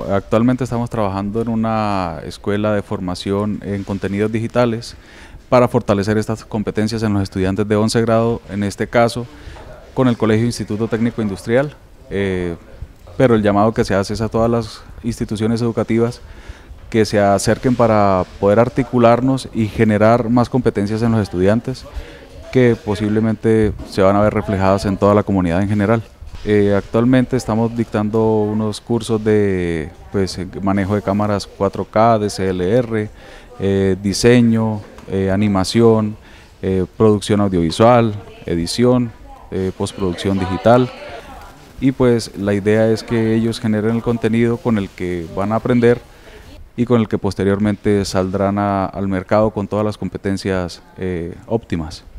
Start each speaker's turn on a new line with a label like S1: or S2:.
S1: Actualmente estamos trabajando en una escuela de formación en contenidos digitales para fortalecer estas competencias en los estudiantes de 11 grado, en este caso con el Colegio Instituto Técnico Industrial, pero el llamado que se hace es a todas las instituciones educativas que se acerquen para poder articularnos y generar más competencias en los estudiantes que posiblemente se van a ver reflejadas en toda la comunidad en general. Actualmente estamos dictando unos cursos de manejo de cámaras 4K, DSLR, diseño, animación, producción audiovisual, edición, postproducción digital, y pues la idea es que ellos generen el contenido con el que van a aprender y con el que posteriormente saldrán al mercado con todas las competencias óptimas.